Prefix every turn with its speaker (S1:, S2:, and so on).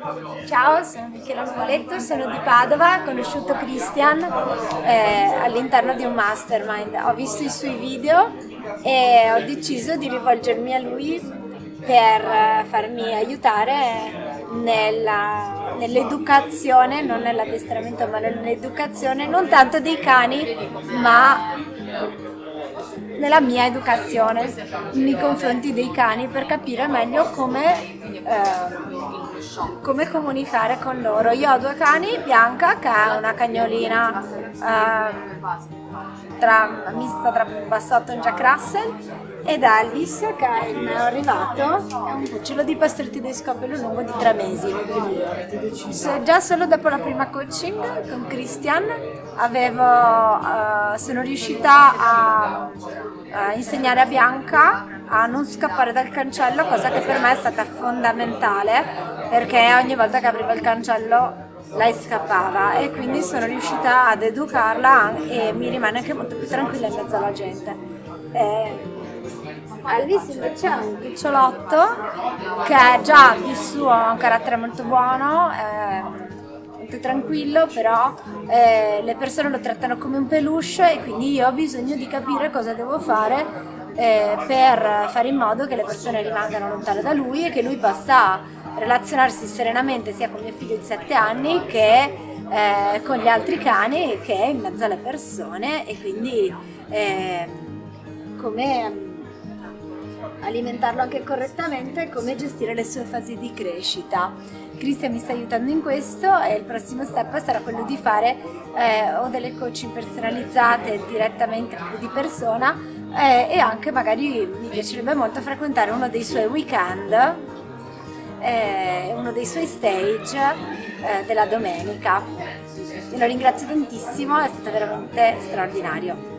S1: Ciao, sono Michela Nuvoletto, sono di Padova, ho conosciuto Christian all'interno di un mastermind. Ho visto i suoi video e ho deciso di rivolgermi a lui per farmi aiutare nell'educazione, non nell'addestramento ma nell'educazione, non tanto dei cani ma nella mia educazione nei confronti dei cani, per capire meglio come comunicare con loro. Io ho due cani, Bianca che è una cagnolina mista tra un bassotto e un Jack Russell, ed Alice che è il mio arrivato, è un cucciolo di pastor tedesco a pelo lungo di 3 mesi. Già solo dopo la prima coaching con Christian sono riuscita a insegnare a Bianca a non scappare dal cancello, cosa che per me è stata fondamentale, perché ogni volta che apriva il cancello lei scappava, e quindi sono riuscita ad educarla e mi rimane anche molto più tranquilla in mezzo alla gente. Alice invece è un cucciolotto che già di suo ha un carattere molto buono, molto tranquillo, però le persone lo trattano come un peluche, e quindi io ho bisogno di capire cosa devo fare per fare in modo che le persone rimangano lontane da lui e che lui possa relazionarsi serenamente sia con mio figlio di 7 anni che con gli altri cani, che in mezzo alle persone, e quindi come alimentarlo anche correttamente, come gestire le sue fasi di crescita. Christian mi sta aiutando in questo, e il prossimo step sarà quello di fare o delle coaching personalizzate direttamente di persona, e anche magari mi piacerebbe molto frequentare uno dei suoi weekend, uno dei suoi stage della domenica. Lo ringrazio tantissimo, è stato veramente straordinario.